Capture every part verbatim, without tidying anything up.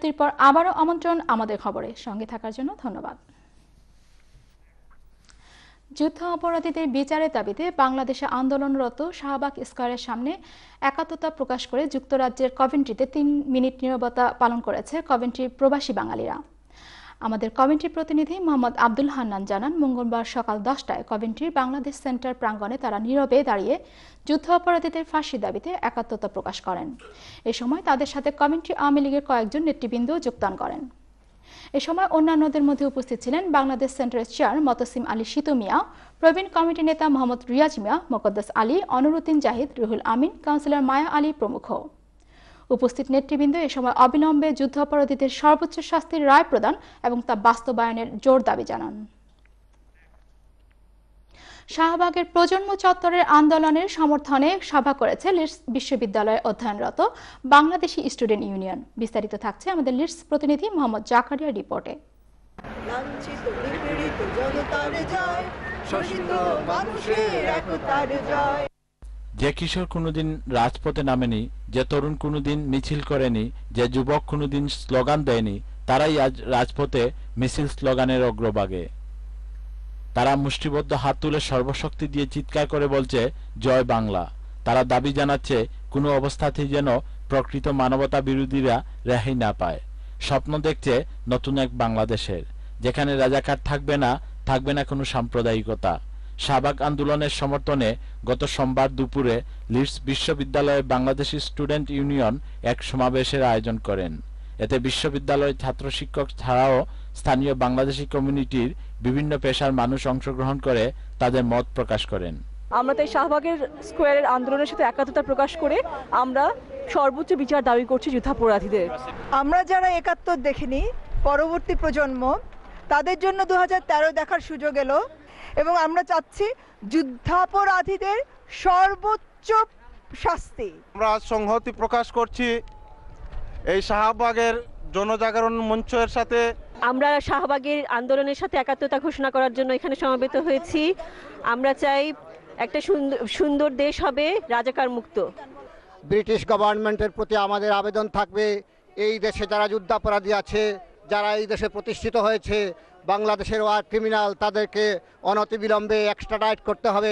বিরতির পর আবারও আমন্ত্রণ আমাদের খবরে সঙ্গে থাকার জন্য ধন্যবাদ। যুদ্ধ অপরাধীদের বিচারের দাবিতে বাংলাদেশে আন্দোলনরত শাহবাগ স্কয়ারের সামনে একাত্মতা প্রকাশ করে যুক্তরাজ্যের কভেন্ট্রিতে তিন মিনিট নীরবতা পালন করেছে কভেন্ট্রির প্রবাসী বাঙালিরা। আমাদের কভেন্ট্রি প্রতিনিধি মোহাম্মদ আব্দুল হান্নান জানান, মঙ্গলবার সকাল দশটায় কভেন্ট্রির বাংলাদেশ সেন্টার প্রাঙ্গণে তারা নীরবে দাঁড়িয়ে যুদ্ধ অপরাধীদের ফাঁসি দাবিতে একাত্মতা প্রকাশ করেন। এ সময় তাদের সাথে কভেন্ট্রি আওয়ামী লীগের কয়েকজন নেতৃবৃন্দ যোগদান করেন। এ সময় অন্যান্যদের মধ্যে উপস্থিত ছিলেন বাংলাদেশ সেন্টারের চেয়ার মতসিম আলী শীতু মিয়া, প্রবীণ কমিটি নেতা মোহাম্মদ রিয়াজ মিয়া, মোকদ্দাস আলী, অনরুদ্দিন জাহিদ, রুহুল আমিন, কাউন্সিলর মায়া আলী প্রমুখ। উপস্থিত নেতৃবৃন্দ এ সময় অবিলম্বে যুদ্ধাপরাধীদের সর্বোচ্চ শাস্তির রায় প্রদান এবং তা বাস্তবায়নের জোর দাবি জানান। শাহবাগের প্রজন্ম চত্বরের আন্দোলনের সমর্থনে সভা করেছে লিডস বিশ্ববিদ্যালয়ে অধ্যয়নরত বাংলাদেশি স্টুডেন্ট ইউনিয়ন। বিস্তারিত থাকছে আমাদের লিডস প্রতিনিধি মোহাম্মদ জাকারিয়ার রিপোর্টে। যে কিশোর কোনোদিন রাজপথে নামেনি, যে তরুণ কোনোদিন মিছিল করেনি, যে যুবক কোনোদিন স্লোগান দেয়নি, তারাই আজ রাজপথে মিছিল স্লোগানের অগ্রভাগে। তারা মুষ্টিবদ্ধ হাত তুলে সর্বশক্তি দিয়ে চিৎকার করে বলছে, জয় বাংলা। তারা দাবি জানাচ্ছে কোনো অবস্থাতেই যেন প্রকৃত মানবতা বিরোধীরা রেহাই না পায়। স্বপ্ন দেখছে নতুন এক বাংলাদেশের, যেখানে রাজাকার থাকবে না, থাকবে না কোনো সাম্প্রদায়িকতা। শাহবাগ আন্দোলনের সমর্থনে গত সোমবার দুপুরে লিডস বিশ্ববিদ্যালয়ে বাংলাদেশি স্টুডেন্ট ইউনিয়ন এক সমাবেশের আয়োজন করেন। এতে বিশ্ববিদ্যালয়ের ছাত্র শিক্ষক ছাড়াও স্থানীয় বাংলাদেশি কমিউনিটির বিভিন্ন পেশার মানুষ অংশগ্রহণ করে তাদের মত প্রকাশ করেন। আমরা তাই শাহবাগের স্কোয়ারের আন্দোলনের সাথে একাত্মতা প্রকাশ করে আমরা সর্বোচ্চ বিচার দাবি করছি যুদ্ধাপরাধীদের। আমরা যারা একাত্তর দেখিনি, পরবর্তী প্রজন্ম, তাদের জন্য দু হাজার তেরো দেখার সুযোগ এলো এবং আমরা চাচ্ছি যুদ্ধাপরাধীদের সর্বোচ্চ শাস্তি। আমরা সংহতি প্রকাশ করছি এই শাহবাগের জনজাগরণ মঞ্চের সাথে। আমরা শাহবাগের আন্দোলনের সাথে একাত্মতা ঘোষণা করার জন্য এখানে সমবেত হয়েছি। আমরা চাই একটা সুন্দর দেশ হবে রাজাকার মুক্ত। ব্রিটিশ গভর্নমেন্টের প্রতি আমাদের আবেদন থাকবে, এই দেশে যারা যুদ্ধাপরাধী আছে, যারা এই দেশে প্রতিষ্ঠিত হয়েছে, বাংলাদেশের ওয়ার ক্রিমিনাল, তাদেরকে অনতিবিলম্বে এক্সট্রাডাইট করতে হবে।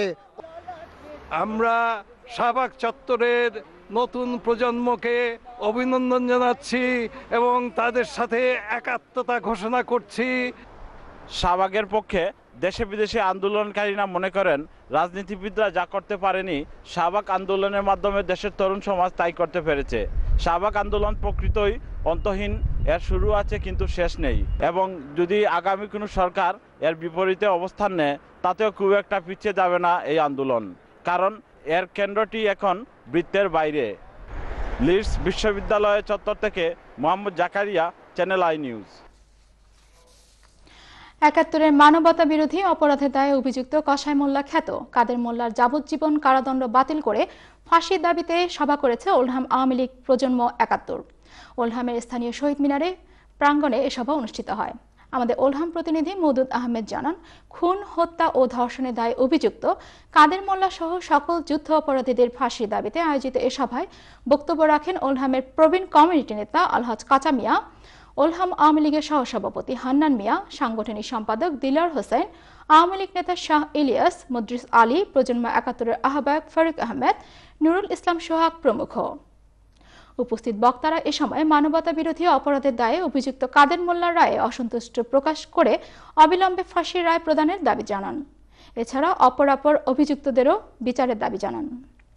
আমরা শাহবাগ চত্বরের নতুন প্রজন্মকে অভিনন্দন জানাচ্ছি এবং তাদের সাথে একাত্মতা ঘোষণা করছি। শাহবাগের পক্ষে দেশে বিদেশে আন্দোলনকারীরা মনে করেন, রাজনীতিবিদরা যা করতে পারেনি, শাহবাগ আন্দোলনের মাধ্যমে দেশের তরুণ সমাজ তাই করতে পেরেছে। শাহবাগ আন্দোলন প্রকৃতই অন্তহীন, এর শুরু আছে কিন্তু শেষ নেই, এবং যদি আগামী কোনো সরকার এর বিপরীতে অবস্থান নেয় তাতেও খুব একটা পিছিয়ে যাবে না এই আন্দোলন, কারণ এর কেন্দ্রটি এখন বৃত্তের বাইরে। লিডস বিশ্ববিদ্যালয় চত্বর থেকে Mohammad Zakaria, channel I news. একাত্তরের মানবতা বিরোধী অপরাধের দায়ে অভিযুক্ত কসাই মোল্লা খ্যাত কাদের মোল্লার যাবজ্জীবন কারাদণ্ড বাতিল করে ফাঁসির দাবিতে সভা করেছে ওলহাম আওয়ামী লীগ প্রজন্ম একাত্তর। ওলহামের স্থানীয় শহীদ মিনারে প্রাঙ্গণে এ সভা অনুষ্ঠিত হয়। আমাদের ওলহাম প্রতিনিধি মওদুদ আহমেদ জানান, খুন, হত্যা ও ধর্ষণের দায়ে অভিযুক্ত কাদের মোল্লা সহ সকল যুদ্ধ অপরাধীদের ফাঁসির দাবিতে আয়োজিত এ সভায় বক্তব্য রাখেন ওলহামের প্রবীণ কমিউনিটি নেতা আলহাজ কাচা মিয়া, ওলহাম আওয়ামী লীগের সহসভাপতি হান্নান মিয়া, সাংগঠনিক সম্পাদক দিলার হোসেন, আওয়ামী লীগ নেতা শাহ ইলিয়াস, মুদ্রিস আলী, প্রজন্ম একাত্তরের আহ্বায়ক ফারুক আহমেদ, নুরুল ইসলাম সোহাগ প্রমুখ। উপস্থিত বক্তারা এ সময় মানবতা বিরোধী অপরাধের দায়ে অভিযুক্ত কাদের মোল্লার রায়ে অসন্তুষ্ট প্রকাশ করে অবিলম্বে ফাঁসির রায় প্রদানের দাবি জানান। এছাড়া অপরাপর অভিযুক্তদেরও বিচারের দাবি জানান।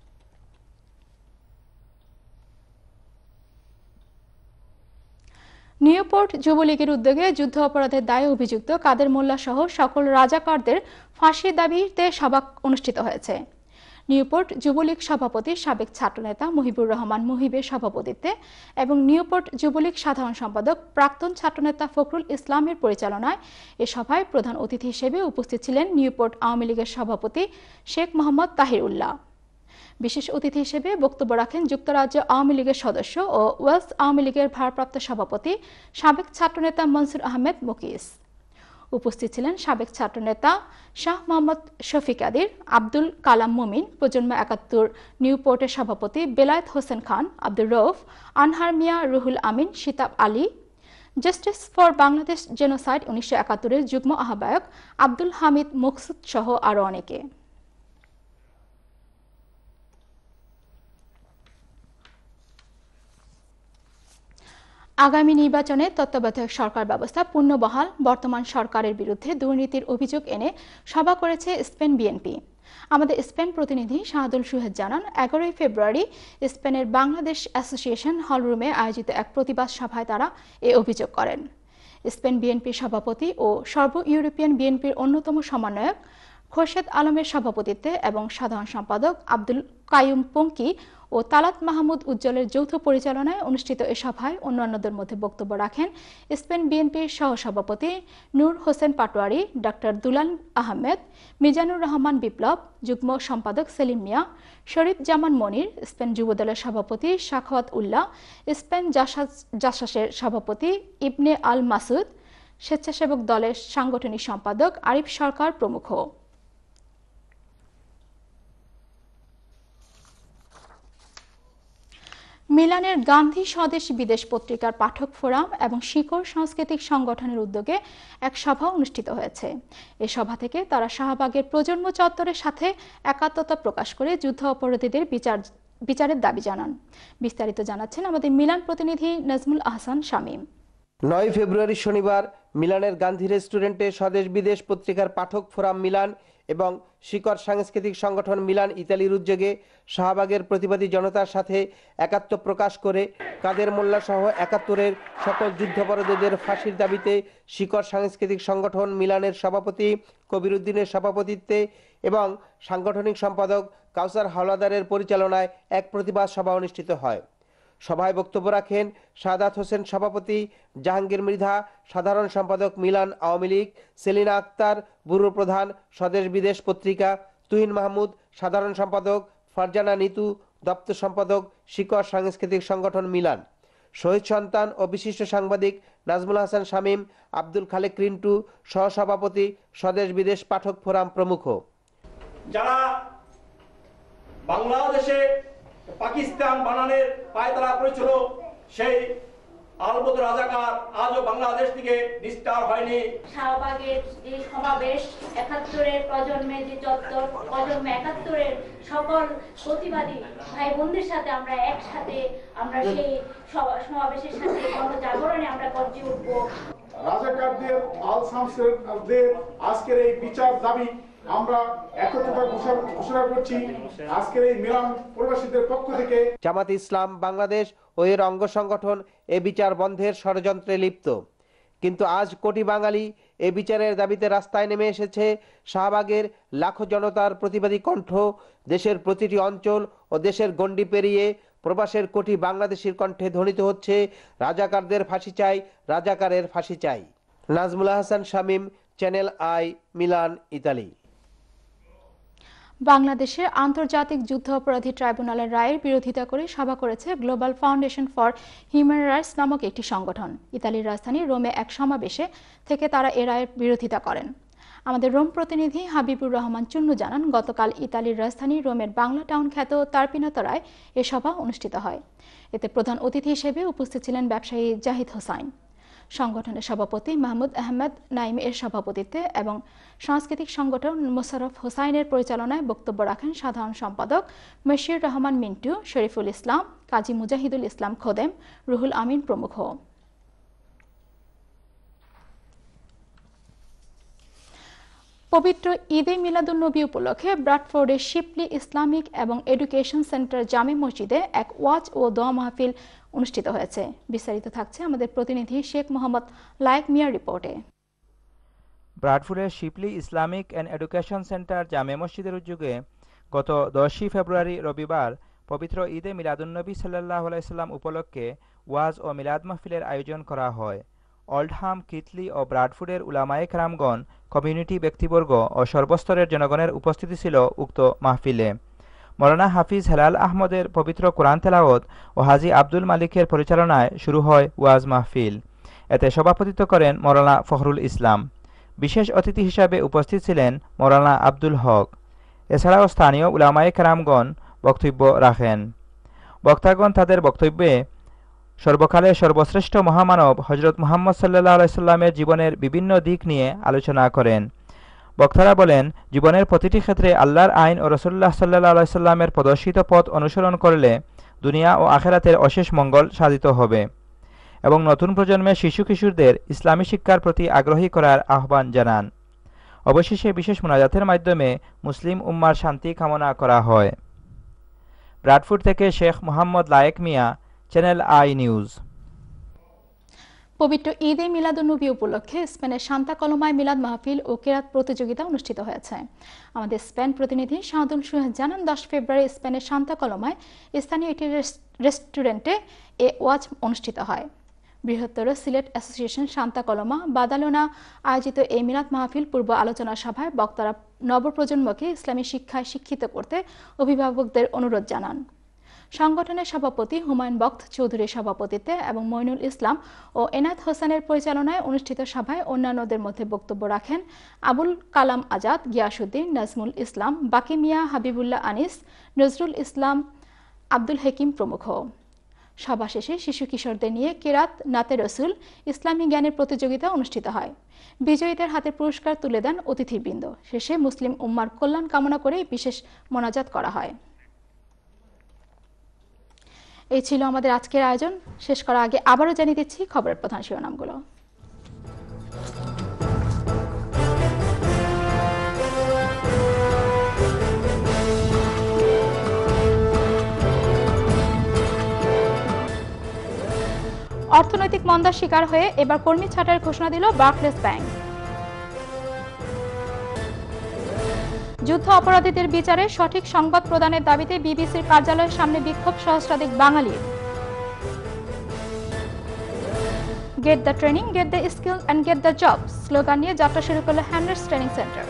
নিউপোর্ট যুবলীগের উদ্যোগে যুদ্ধ অপরাধের দায়ে অভিযুক্ত কাদের মোল্লা সহ সকল রাজাকারদের ফাঁসির দাবিতে সভা অনুষ্ঠিত হয়েছে। নিউপোর্ট যুবলীগ সভাপতি সাবেক ছাত্রনেতা মুহিবুর রহমান মুহিবের সভাপতিত্বে এবং নিউপোর্ট যুবলীগ সাধারণ সম্পাদক প্রাক্তন ছাত্রনেতা ফখরুল ইসলামের পরিচালনায় এ সভায় প্রধান অতিথি হিসেবে উপস্থিত ছিলেন নিউপোর্ট আওয়ামী লীগের সভাপতি শেখ মোহাম্মদ তাহির উল্লাহ। বিশেষ অতিথি হিসেবে বক্তব্য রাখেন যুক্তরাজ্য আওয়ামী লীগের সদস্য ও ওয়েলস আওয়ামী লীগের ভারপ্রাপ্ত সভাপতি সাবেক ছাত্রনেতা মনসুর আহমেদ মুকিস। উপস্থিত ছিলেন সাবেক ছাত্রনেতা শাহ মোহাম্মদ শফিক আদির, আব্দুল কালাম মুমিন, প্রজন্ম একাত্তর নিউপোর্টের সভাপতি Belayet Hossain Khan, Abdur Rauf, Anhar Mia, Ruhul Amin, Shitab Ali, justice for Bangladesh genocide উনিশশো একাত্তরের যুগ্ম আহ্বায়ক আব্দুল হামিদ মকসুদ সহ আরও অনেকে। আগামী নির্বাচনে তত্ত্বাবধায়ক সরকার ব্যবস্থা পুনর্বহাল, বর্তমান সরকারের বিরুদ্ধে দুর্নীতির অভিযোগ এনে সভা করেছে স্পেন বিএনপি। আমাদের স্পেন প্রতিনিধি শাহাদুল সুহেদ জানান, এগারোই ফেব্রুয়ারি স্পেনের বাংলাদেশ অ্যাসোসিয়েশন হলরুমে আয়োজিত এক প্রতিবাদ সভায় তারা এ অভিযোগ করেন। স্পেন বিএনপির সভাপতি ও সর্ব ইউরোপিয়ান বিএনপির অন্যতম সমন্বয়ক খোরশেদ আলমের সভাপতিত্বে এবং সাধারণ সম্পাদক আব্দুল কাইয়ুম পঙ্কি ও তালাত মাহমুদ উজ্জ্বলের যৌথ পরিচালনায় অনুষ্ঠিত এ সভায় অন্যান্যদের মধ্যে বক্তব্য রাখেন স্পেন বিএনপির সহসভাপতি নূর হোসেন পাটোয়ারি, ডাক্তার দুলাল আহমেদ, মিজানুর রহমান বিপ্লব, যুগ্ম সম্পাদক সেলিম মিয়া, শরীফ জামান মনির, স্পেন যুবদলের সভাপতি শাখাওয়াত উল্লাহ, স্পেন জাসাসের সভাপতি ইবনে আল মাসুদ, স্বেচ্ছাসেবক দলের সাংগঠনিক সম্পাদক আরিফ সরকার প্রমুখ। মিলানের গান্ধী স্বদেশ বিদেশ পত্রিকার পাঠক ফোরাম এবং শিকড় সাংস্কৃতিক সংগঠনের উদ্যোগে এক সভা অনুষ্ঠিত হয়েছে। এ সভা থেকে তারা শাহবাগের প্রজন্ম চত্বরের সাথে একাত্মতা প্রকাশ করে যুদ্ধ অপরাধীদের বিচার বিচারের দাবি জানান। বিস্তারিত জানাচ্ছেন আমাদের মিলান প্রতিনিধি নাজমুল আহসান শামীম। নয় ফেব্রুয়ারি শনিবার মিলানের গান্ধী রেস্টুরেন্টে স্বদেশ বিদেশ পত্রিকার পাঠক ফোরাম মিলান এবং শিকড় সাংস্কৃতিক সংগঠন মিলান ইতালির উদ্যোগে শাহবাগের প্রতিবাদী জনতার সাথে একাত্ম প্রকাশ করে কাদের মোল্লা সহ একাত্তরের সকল যুদ্ধাপরাধীদের ফাঁসির দাবিতে শিকড় সাংস্কৃতিক সংগঠন মিলানের সভাপতি কবির উদ্দিনের সভাপতিত্বে এবং সাংগঠনিক সম্পাদক কাউসার হাওলাদারের পরিচালনায় এক প্রতিবাদ সভা অনুষ্ঠিত হয়। সভায় বক্তব্য রাখেন সাদাত হোসেন সভাপতি, জাহাঙ্গীর মৃধা সাধারণ সম্পাদক মিলান আওয়ামী লীগ, সেলিনা আক্তার ব্যুরো প্রধান স্বদেশ বিদেশ পত্রিকা, তুহিন মাহমুদ সাধারণ সম্পাদক, ফারজানা নিতু দপ্তর সম্পাদক শিকড় সাংস্কৃতিক সংগঠন মিলান, শহীদ সন্তান ও বিশিষ্ট সাংবাদিক নাজমুল হাসান শামীম, আব্দুল খালেক রিন্টু সহসভাপতি স্বদেশ বিদেশ পাঠক ফোরাম প্রমুখ। যারা বাংলাদেশে পাকিস্তান বানানের পায়তারা করেছিল সেই আলবদ রাজাকার আজও বাংলাদেশ থেকে নিস্তার হয়নি। শাহবাগের যে সমাবেশ, একাত্তরের প্রজন্মে যে চত্বর, প্রজন্ম একাত্তরের সকল প্রতিবাদী ভাই বোনদের সাথে আমরা একসাথে আমরা সেই সমাবেশের সাথে গণজাগরণে আমরা গর্জে উঠবো। রাজাকারদের আল শামসেরদের আজকের এই বিচার দাবি আমরা একত্রতা ঘোষণা করছি আজকের এই মিলান প্রবাসীদের পক্ষ থেকে। জামাত ইসলাম বাংলাদেশ ও এর অঙ্গ সংগঠন এ বিচার বন্ধের ষড়যন্ত্রে লিপ্ত, কিন্তু আজ কোটি বাঙালি এ বিচারের দাবিতে রাস্তায় নেমে এসেছে। শাহবাগের লাখো জনতার প্রতিবাদী কণ্ঠ দেশের প্রতিটি অঞ্চল ও দেশের গণ্ডি পেরিয়ে প্রবাসের কোটি বাংলাদেশির কণ্ঠে ধ্বনিত হচ্ছে রাজাকারদের ফাঁসি চাই, রাজাকারের ফাঁসি চাই। Nazmul Hasan Shamim, channel I, Milan, Italy. বাংলাদেশের আন্তর্জাতিক যুদ্ধ অপরাধী ট্রাইব্যুনালের রায়ের বিরোধিতা করে সভা করেছে global foundation for human rights নামক একটি সংগঠন। ইতালির রাজধানী রোমে এক সমাবেশে থেকে তারা এ রায়ের বিরোধিতা করেন। আমাদের রোম প্রতিনিধি হাবিবুর রহমান চুন্নু জানান, গতকাল ইতালির রাজধানী রোমের বাংলা টাউন খ্যাত তারপিনাতরায় এ সভা অনুষ্ঠিত হয়। এতে প্রধান অতিথি হিসেবে উপস্থিত ছিলেন ব্যবসায়ী জাহিদ হোসাইন। সংগঠনের সভাপতি মাহমুদ আহমেদ নাইম এর সভাপতিত্বে এবং সাংস্কৃতিক সংগঠন মোশাররফ হোসাইনের পরিচালনায় বক্তব্য রাখেন সাধারণ সম্পাদক মশিউর রহমান মিন্টু, শরীফুল ইসলাম, কাজী মুজাহিদুল ইসলাম খোদেম, রুহুল আমিন প্রমুখ। পবিত্র ঈদে মিলাদুন্নবী উপলক্ষে ব্রাডফোর্ডের শিপলি ইসলামিক এবং এডুকেশন সেন্টার জামে মসজিদে এক ওয়াজ ও দোয়া মাহফিল অনুষ্ঠিত হয়েছে। বিস্তারিত থাকছে আমাদের প্রতিনিধি শেখ মোহাম্মদ লায়েক মিয়ার রিপোর্টে। ব্রাডফোর্ডের Shipley Islamic and education centre জামে মসজিদের উদ্যোগে গত দশই ফেব্রুয়ারি রবিবার পবিত্র ঈদে মিলাদুন্নবী সাল্লাল্লাহু আলাইহি সাল্লাম উপলক্ষে ওয়াজ ও মিলাদ মাহফিলের আয়োজন করা হয়। ওল্ডহাম, কিটলি ও ব্রাডফোর্ডের উলামায়ে কেরামগণ, কমিউনিটি ব্যক্তিবর্গ ও সর্বস্তরের জনগণের উপস্থিতি ছিল উক্ত মাহফিলে। মৌলানা হাফিজ হেলাল আহমদের পবিত্র কোরআন তেলাওয়াত ও হাজী আব্দুল মালিকের পরিচালনায় শুরু হয় ওয়াজ মাহফিল। এতে সভাপতিত্ব করেন মৌলানা ফখরুল ইসলাম। বিশেষ অতিথি হিসাবে উপস্থিত ছিলেন মৌলানা আব্দুল হক। এছাড়াও স্থানীয় উলামায়ে কেরামগণ বক্তব্য রাখেন। বক্তাগণ তাদের বক্তব্যে সর্বকালের সর্বশ্রেষ্ঠ মহামানব হজরত মুহাম্মদ সাল্লাল্লাহু আলাইহি সাল্লামের জীবনের বিভিন্ন দিক নিয়ে আলোচনা করেন। বক্তারা বলেন, জীবনের প্রতিটি ক্ষেত্রে আল্লাহর আইন ও রাসূলুল্লাহ সাল্লাল্লাহু আলাইহি সাল্লামের প্রদর্শিত পথ অনুসরণ করলে দুনিয়া ও আখিরাতের অশেষ মঙ্গল সাধিত হবে এবং নতুন প্রজন্মের শিশু কিশোরদের ইসলামী শিক্ষার প্রতি আগ্রহী করার আহ্বান জানান। অবশেষে বিশেষ মোনাজাতের মাধ্যমে মুসলিম উম্মার শান্তি কামনা করা হয়। ব্রাডফোর্ড থেকে Sheikh Mohammad Layek Mia, channel I news. পবিত্র ঈদে মিলাদুন্নবী উপলক্ষে স্পেনের সান্তা কলোমায় মিলাদ মাহফিল ও কেরাত প্রতিযোগিতা অনুষ্ঠিত হয়েছে। আমাদের স্পেন প্রতিনিধি আব্দুল সুহান জানান, দশ ফেব্রুয়ারি স্পেনের সান্তা কলোমায় স্থানীয় একটি রেস্টুরেন্টে এ ওয়াজ অনুষ্ঠিত হয়। বৃহত্তর Sylhet association Santa Coloma Badalona আয়োজিত এই মিলাদ মাহফিল পূর্ব আলোচনা সভায় বক্তারা নবপ্রজন্মকে ইসলামী শিক্ষায় শিক্ষিত করতে অভিভাবকদের অনুরোধ জানান। সংগঠনের সভাপতি হুমায়ুন বক্ত চৌধুরীর সভাপতিত্বে এবং মইনুল ইসলাম ও এনায়েত হোসেনের পরিচালনায় অনুষ্ঠিত সভায় অন্যান্যদের মধ্যে বক্তব্য রাখেন আবুল কালাম আজাদ, গিয়াসউদ্দিন, নাজমুল ইসলাম, বাকি মিয়া, হাবিবুল্লাহ আনিস, নজরুল ইসলাম, আব্দুল হাকিম প্রমুখ। সভা শেষে শিশু কিশোরদের নিয়ে কেরাত, নাতে রসুল, ইসলামী জ্ঞানের প্রতিযোগিতা অনুষ্ঠিত হয়। বিজয়ীদের হাতে পুরস্কার তুলে দেন অতিথিবৃন্দ। শেষে মুসলিম উম্মার কল্যাণ কামনা করে বিশেষ মোনাজাত করা হয়। এই ছিল আমাদের আজকের আয়োজন। শেষ করার আগে আবারও জানিয়ে দিচ্ছি খবরের প্রধান শিরোনামগুলো। অর্থনৈতিক মন্দার শিকার হয়ে এবার কর্মী ছাঁটাইয়ের ঘোষণা দিল বার্কলেস ব্যাংক। যুদ্ধ অপরাধীদের বিচারে সঠিক সংবাদ প্রদানের দাবিতে বিবিসির কার্যালয়ের সামনে বিক্ষোভ সহস্রাধিক বাঙালির। Get the training, get the skill and get the job slogan নিয়ে যাত্রা শুরু করল হ্যান্ডার্স ট্রেনিং সেন্টার।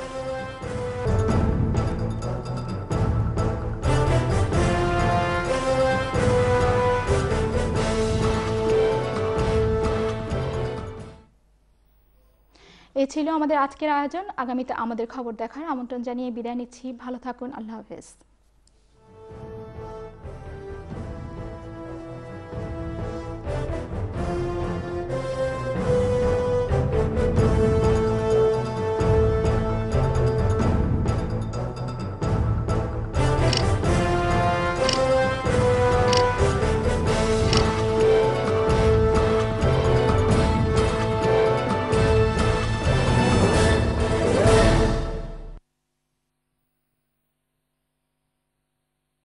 এই ছিল আমাদের আজকের আয়োজন। আগামীতে আমাদের খবর দেখার আমন্ত্রণ জানিয়ে বিদায় নিচ্ছি। ভালো থাকুন। আল্লাহ হাফেজ।